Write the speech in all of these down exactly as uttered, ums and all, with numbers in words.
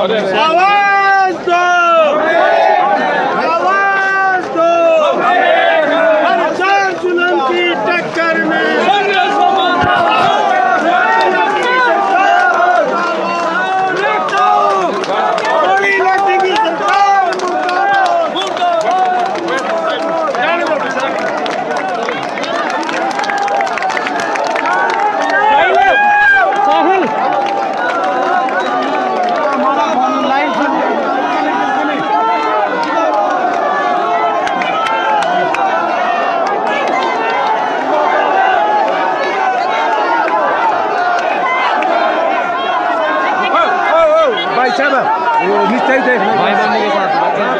आवाज दो, आवाज दो, हर जान जुल्म की टक्कर में भाई साहब वो निश्चय थे भाई बनने के साथ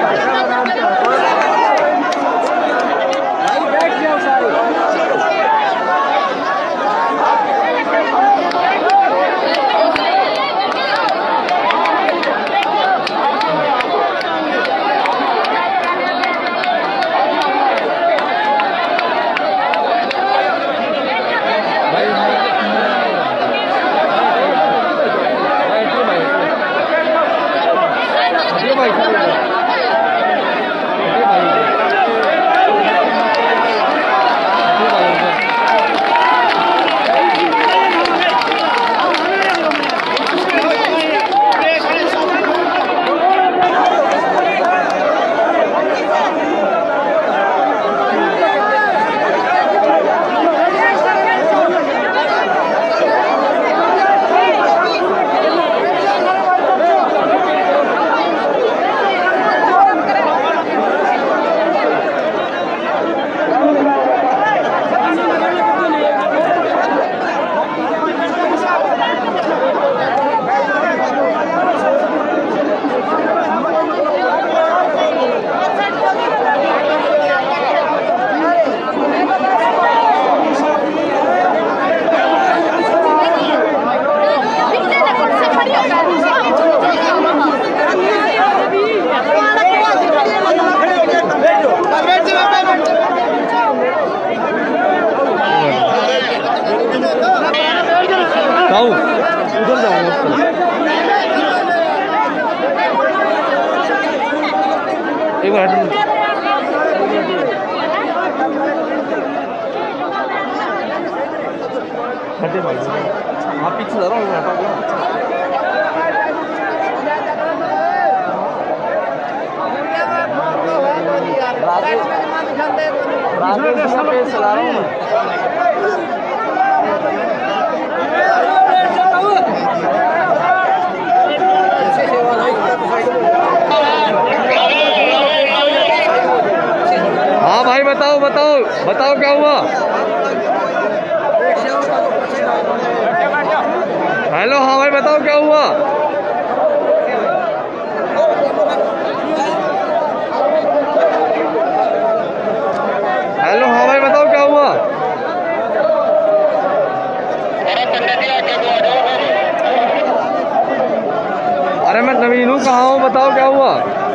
उधर जाओ एक बार हटे भाई आप पीछे जा रहा हूँ राजेश चला रहा हूँ हाँ भाई बताओ बताओ बताओ क्या हुआ। हेलो हाँ भाई बताओ क्या हुआ। हेलो हाँ भाई बताओ क्या हुआ। अरे मैं नवीन हूँ कहाँ हूँ बताओ क्या हुआ।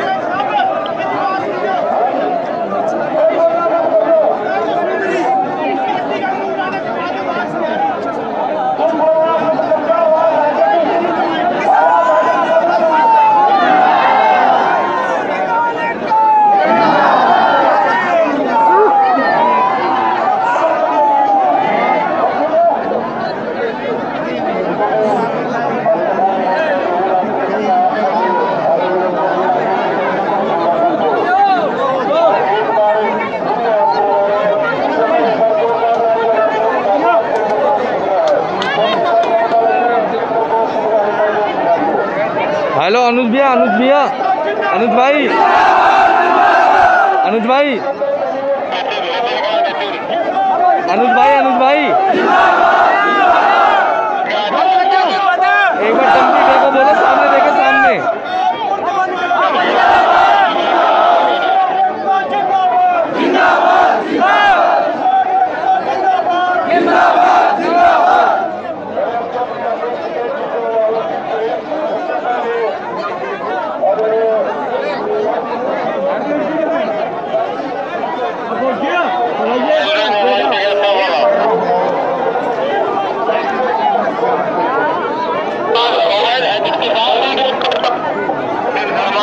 हेलो अनुज भैया अनुज भैया अनुज भाई अनुज भाई अनुज भाई अनुज भाई एक बार जल्दी देखो बोलो सामने देखे सामने। के बाद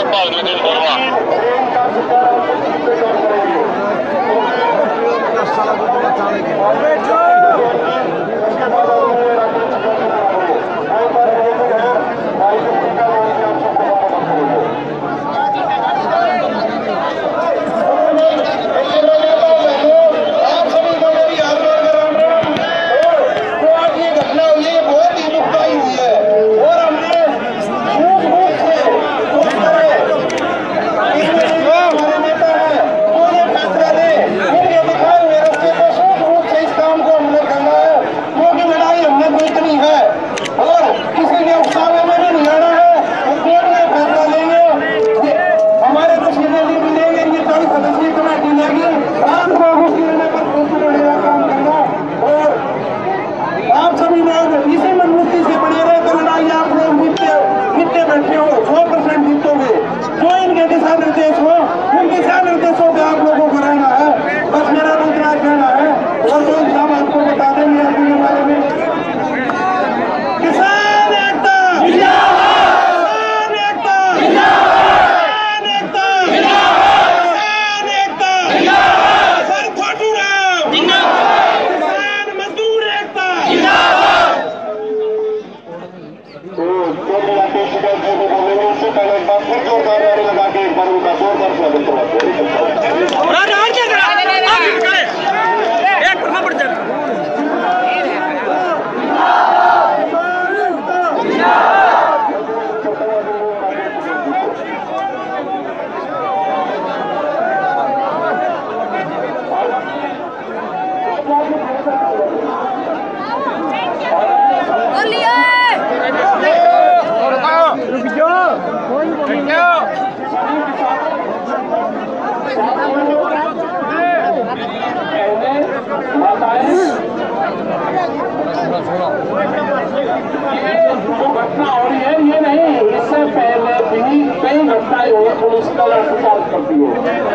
घटना हो रही है ये नहीं, इससे पहले भी कई घटनाएं हुई पुलिस का लाठीचार्ज करती है।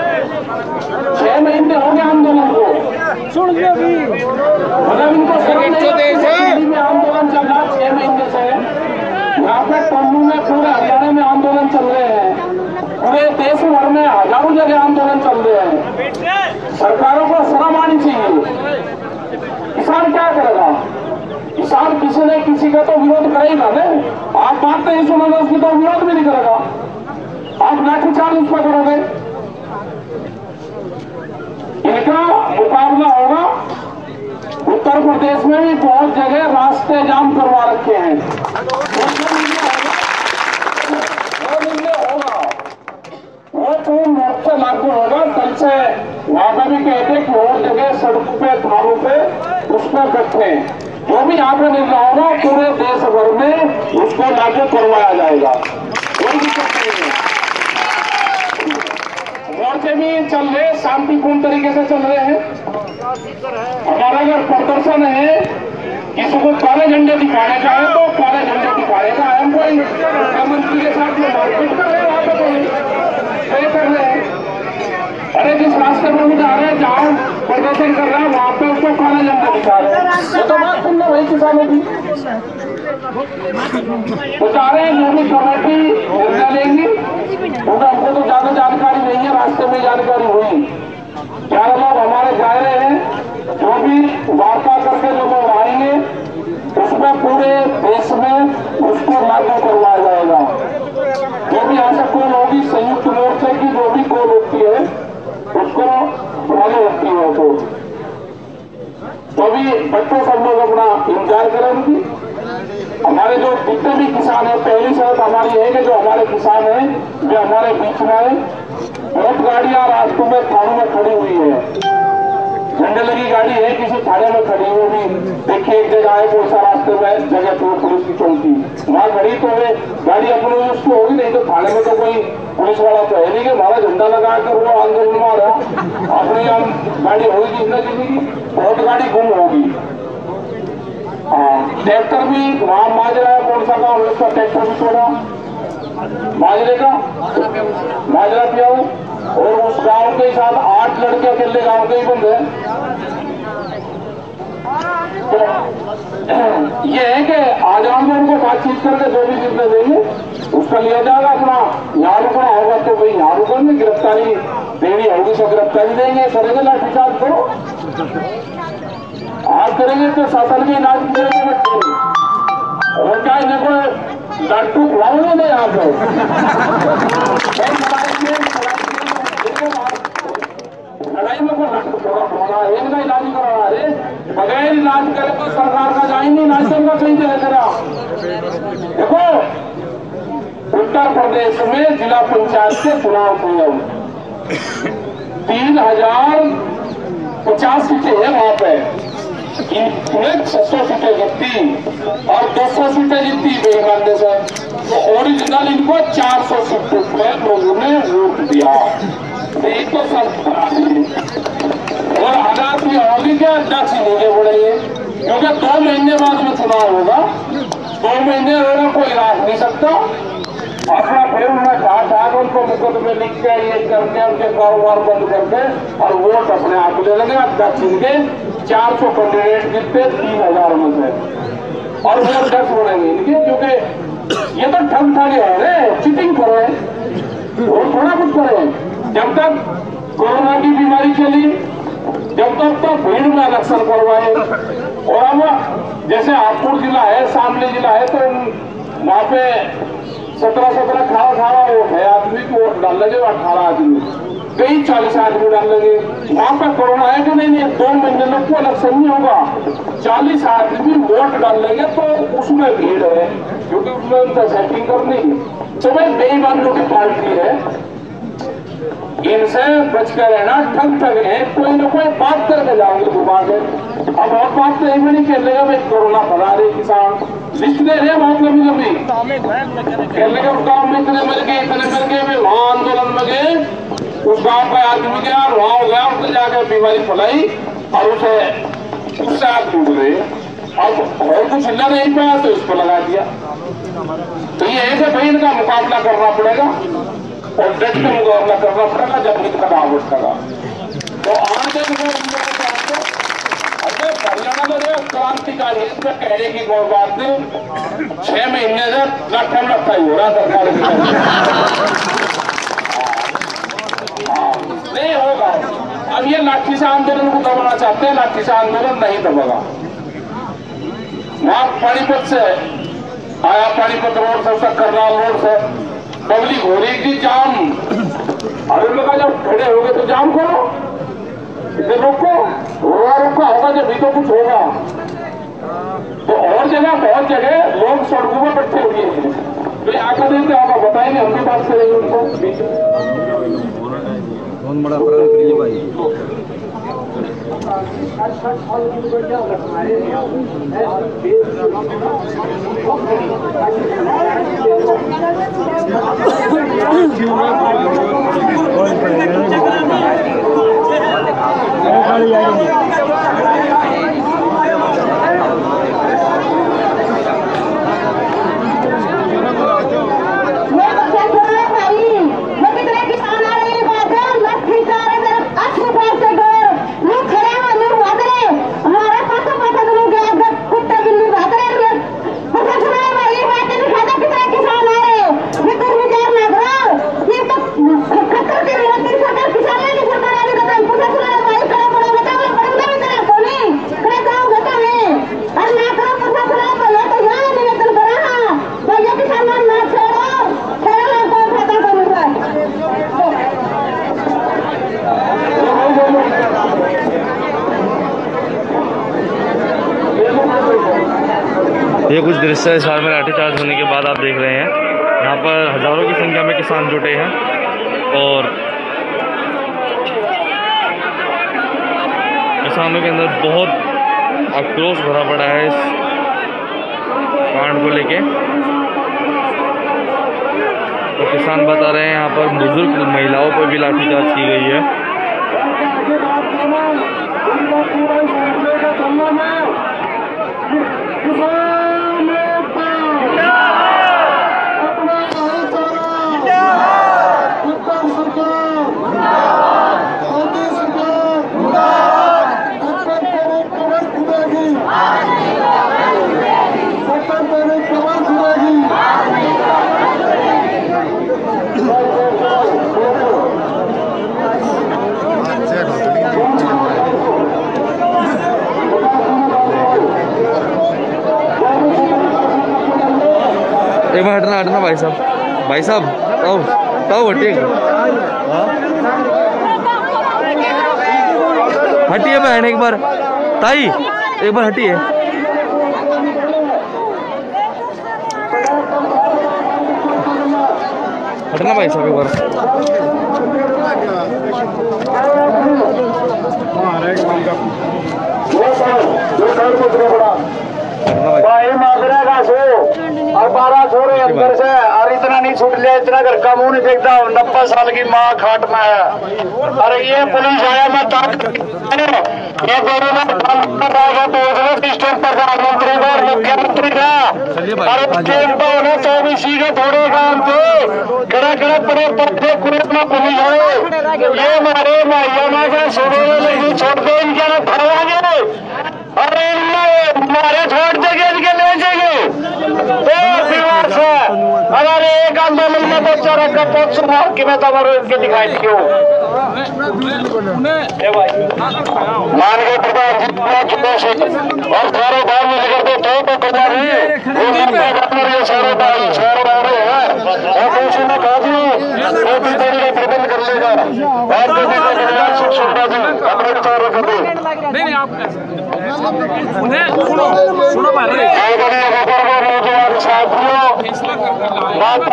छह महीने हो गए आंदोलन को, सुन मतलब इनको में आंदोलन चल रहा छह महीने से। यहाँ पे टोलू में पूरे हरियाणा में आंदोलन चल रहे हैं, पूरे देश भर में हजारों जगह आंदोलन चल रहे हैं। सरकारों को शर्म आनी चाहिए। किसान क्या करेगा? किसान किसी ने किसी का तो विरोध करेगा ना। आप बात नहीं सुनोगे उसकी तो विरोध भी नहीं करेगा, आप लाठीचार्ज उस पर करोगे। इनका मुकाबला होगा। उत्तर प्रदेश में भी बहुत जगह रास्ते जाम करवा रखे हैं। होगा वो पूर्ण रूप से लागू होगा। कल से वहां पर भी कहते कि और जगह सड़कों पे थानों पे उस पर बैठे जो भी यहाँ पे निर्णय होगा पूरे देश भर में उसको लागू करवाया जाएगा, कोई दिक्कत नहीं है। मोर्चे भी चल रहे, शांतिपूर्ण तरीके से चल रहे हैं। हमारा अगर प्रदर्शन है, किसी को काले झंडे दिखाने का है तो काले झंडे दिखाएगा। हम कोई मुख्यमंत्री के साथ में मारपीट कर रहे हैं, वहां पे कोई कर रहे हैं। अरे जिस रास्ते में वो जा रहे हैं, जहाँ प्रदर्शन कर रहा है वहां पे उसको काला झंडा दिखा रहे हैं। ये तो बात सुनना वही किसानों की। वो जा रहे हैं, जो भी कमेटी निर्णय लेंगी, क्योंकि हमको तो ज्यादा जानकारी नहीं है। रास्ते में जानकारी हुई, ग्यारह लोग हमारे जा रहे हैं, जो भी वार्ता करके जो लोग आएंगे उसमें पूरे देश में उसको लागू करवाया जाएगा। जो भी यहाँ से कॉल होगी संयुक्त मोर्चे की, जो भी कॉल होती है उसको फॉलो होती है। तो तो भी बच्चों सब लोग अपना इंतजार करें उनकी। हमारे जो जितने भी किसान हैं, पहली शर्त हमारी है कि जो हमारे किसान हैं वे हमारे बीच में आए। बहुत गाड़ियां रास्तों में थानों में खड़ी हुई है, झंडे लगी गाड़ी है किसी थाने में खड़ी हुई भी देखिए। एक जगह है कौन सा रास्ते में जगह तो पुलिस की चौकी वहां खड़ी, तो वे गाड़ी अपने उसकी होगी। नहीं तो थाने में तो कोई पुलिस वाला तो है नहीं कि हमारा झंडा लगा कर वो आंदोलन में आ रहा। अपनी हम गाड़ी होगी किसी किसी की, बहुत गाड़ी गुम होगी। हाँ, ट्रैक्टर भी वहां माजरा है, कौन सा गाँव उसका ट्रैक्टर भी छोड़ा माजरे का, माजरा पियाऊ। और उस गांव के साथ आठ लड़के अकेले गांव के ही बंद है। तो ये है कि आज हम उनको बातचीत करके जो भी निर्णय देंगे उसका लिया जाएगा। अपना यहाँ रुकना होगा। गिरफ्तारी देनी होगी तो गिरफ्तारी देंगे, करेंगे लाठीचार्ज करो, आप करेंगे तो शासन के इलाज करेंगे बच्चे और क्या इन्हें को लट्टू खुलाओगे नहीं यहाँ पे लड़ाई में कोई लट्टू खुलाना एक का इलाज करवा रहे बगैर इलाज करे तो सरकार का जाएंगे इलाज का कहीं दे करा। देखो उत्तर प्रदेश में जिला पंचायत के चुनाव हुए तीन हजार पचास सीटें हैं वहां पे, इनमें छह सौ सीटें जीती और दो सौ सीटें जीती बेईमानी से, तो ओरिजिनल इनको चार सौ सीटों में लोगों ने वोट दिया। एक तो सब और हालात ये होगी क्या अध्यक्ष होंगे पड़ेंगे क्योंकि दो महीने बाद में चुनाव होगा, दो महीने होगा कोई राज नहीं सकता। अपना फिर उन्हें कहा था उनको मुकदमे लिख के ये करके उनके कारोबार बंद करके और वोट अपने आप ले लेंगे। अध्यक्ष इनके चार सौ कैंडिडेट जीतते तीन हजार में से और वो अध्यक्ष बनेंगे इनके, क्योंकि ये तो ठग ठागे हो रहे चीटिंग कर रहे हैं और थोड़ा कुछ करे। जब तक कोरोना की बीमारी चली जब तक तो भीड़ में इलेक्शन करवाए और अब जैसे हापुड़ जिला है शामली जिला है तो वहां पे सत्रह सत्रह अठारह अठारह वोट है आदमी को वोट डाल लगे अठारह आदमी कई चालीस आदमी डाल लगे। वहां पर कोरोना है कि नहीं नहीं दो महीने में कोई इलेक्शन नहीं होगा, चालीस आदमी वोट डाल लेंगे तो उसमें भीड़ है क्योंकि उसमें उनका सेटिंग करनी है। तो भाई बेईमानों की पार्टी है, इनसे बचकर रहना। ठग ठग है, कोई ना कोई बात करके जाओगे घुमा के। अब और बात तो यही नहीं खेलेगा भाई कोरोना फैला रहे किसान लिस्ट दे रहे बहुत लंबी लंबी खेलेगा। उस गाँव में इतने मर गए इतने मर गए भाई वहां आंदोलन में गए, उस गाँव का आदमी गया वहां हो गया उसने जाकर बीमारी फैलाई और उसे उससे आग टूट गए। अब और कुछ हिलना नहीं पाया तो इसको लगा दिया। तो ये है कि भाई इनका मुकाबला करना पड़ेगा और डट का मुकाबला करना पड़ेगा जब इनका दाव उठेगा। तो आज हरियाणा में जो क्रांतिकारी इसमें कहने की कोई बात नहीं, छह महीने से लट्ठा लट्ठा ही हो रहा सरकार नहीं होगा। अब ये लाठी से आंदोलन को दबाना चाहते हैं, लाठी से आंदोलन नहीं दबेगा। वहां पानीपत से आया, पानीपत रोड से करनाल रोड से पब्लिक हो रही थी जाम। अभी लोग जब खड़े हो गए तो जाम करो, इसे रोको, रोका रोका होगा जब भी तो कुछ होगा। तो और जगह बहुत जगह लोग सड़कों में बैठे हुए हैं, तो आकर देते होगा बताएंगे, हम भी बात करेंगे उनको। बहुत बड़ा अपराध करिए भाई। ये कुछ दृश्य इस हाल में लाठीचार्ज होने के बाद आप देख रहे हैं। यहाँ पर हजारों की संख्या में किसान जुटे हैं और किसानों के अंदर बहुत आक्रोश भरा पड़ा है इस कांड को लेके। तो किसान बता रहे हैं यहाँ पर बुजुर्ग महिलाओं पर भी लाठीचार्ज की गई है। एक बार हटना हटना भाई साहब, भाई साहब ताऊ ताऊ हटिए, हटिए बहन एक बार, ताई एक बार हटिए। हटना भाई साहब एक बार। भाई मांगरेगा सो और बारह छोरे अंदर से, और इतना नहीं छूट लिया, इतना घर का मुंह नहीं देखता। नब्बे साल की माँ खाट में है। अरे ये पुलिस आया, मैं ये सिस्टम प्रधानमंत्री का और मुख्यमंत्री का, अरे चौबीस का थोड़े काम थे, खड़ा खड़ा पड़े पत्ते कुरेत में पुलिस आए। ये हमारे माइया माँ का सुबह में छोड़ दे, इनके ना फरवाएंगे। अरे हमारे छोड़ देंगे, इनके ले जाएंगे तो दीवार से। अरे एक आंदोलन में बच्चा रखा बहुत सुधार कि मैं तो इनके दिखाई दी हूँ। माननीय प्रधान जी और सारे बाहर में निकलते थे तो करना नहीं, ये सारे बाहर सारे बाहर है और दूसरे में कहा वो भी देने का प्रबंध कर लेगा। और जो भी कल्याण सुख सुविधा जी अपने विचार रख दो। नहीं नहीं आप सुनो सुनो नौजवान साथियों, बात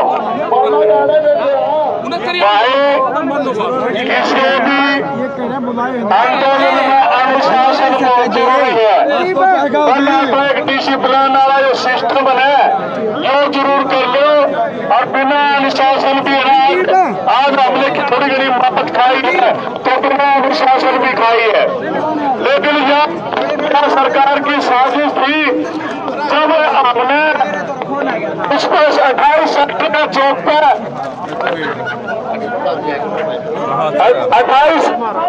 इसलिए भी आंदोलन में अनुशासन बहुत जरूरी है। वरना एक डिसिप्लिन वाला जो सिस्टम है जो जरूर कर लो, और बिना अनुशासन भी है। आज हमने थोड़ी घड़ी मदद खाई है तो बिना अनुशासन भी खाई है। लेकिन यह सरकार की साजिश थी, जब हमने उसको अट्ठाईस सेक्टर का चौक पर अट्ठाईस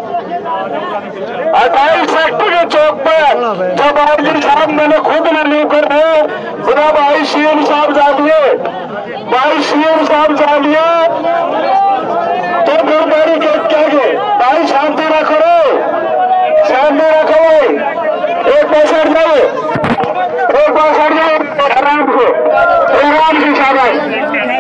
अट्ठाईस सेक्टर के चौक पर जब आई साहब मैंने खुद मैंने कर रहे खुदा भाई सीएम साहब जानिए, भाई सीएम साहब जानिए तो फिर मेरी क्या गए भाई शांति रखो, शांति रखो। एक पैसा जाओ, एक पैसा जाओ आराम से, आराम से शाबाश।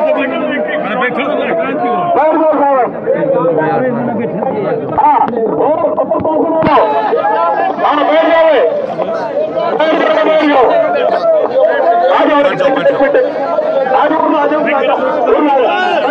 हाँ बैठ जाओ, बैठ जाओ, आ जाओ आ जाओ आ जाओ।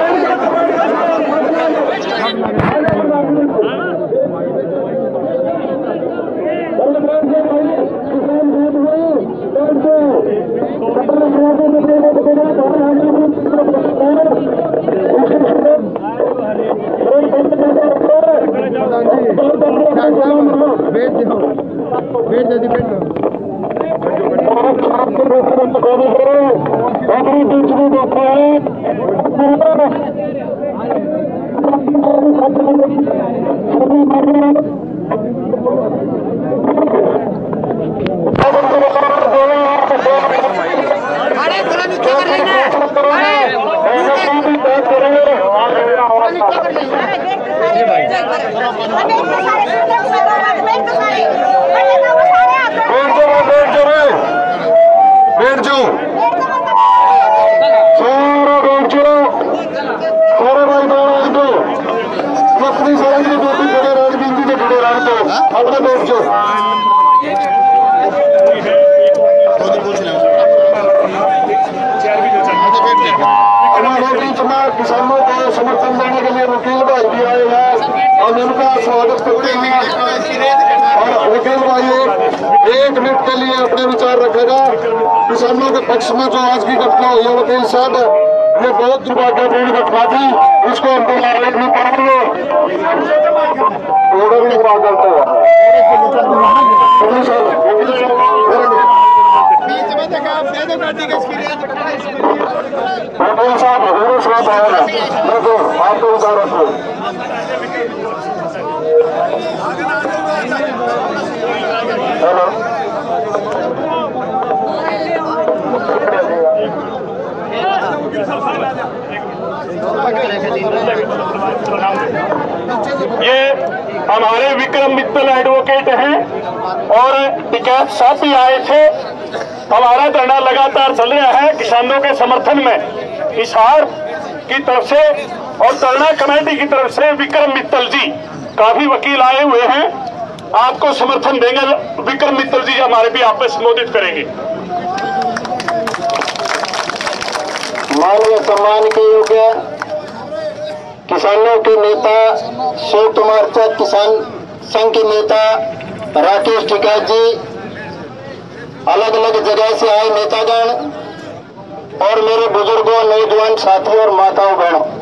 बैठ जाओ सारा बैठ जाओ सारे भाई बैठ दो, अपनी सारी की ड्यूटी खड़े राजनीति के खड़े रह दो, अपने बैठ जाओ। किसानों को समर्थन देने के लिए वकील भाई भी आए हैं और उनका स्वागत करते हैं। और वकील भाई एक मिनट के लिए अपने विचार रखेगा। किसानों के पक्ष में जो आज की घटना हुई है वकील साहब, ये बहुत दुर्भाग्यपूर्ण घटना थी, इसको हम बुलाने नहीं पाएंगे। वकील साहब हजूर साहब आएगा, देखो आपको विचार रखो। हेलो ये हमारे विक्रम मित्तल एडवोकेट हैं और टिकैत साहब भी आए थे। हमारा धरना लगातार चल रहा है किसानों के समर्थन में। हिसार की तरफ से और धरना कमेटी की तरफ से विक्रम मित्तल जी, काफी वकील आए हुए हैं, आपको समर्थन देंगे। विक्रम मित्तल जी हमारे भी आप में संबोधित करेंगे। माननीय सम्मान के योग्य किसानों के नेता संयुक्त मोर्चा किसान संघ के नेता राकेश टिकैत जी, अलग अलग जगह से आए नेतागण और मेरे बुजुर्गों, नौजवान साथियों और माताओं बहनों,